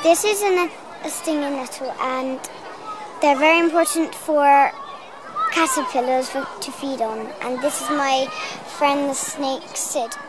This is a stinging nettle, and they're very important for caterpillars to feed on. And this is my friend the snake Sid.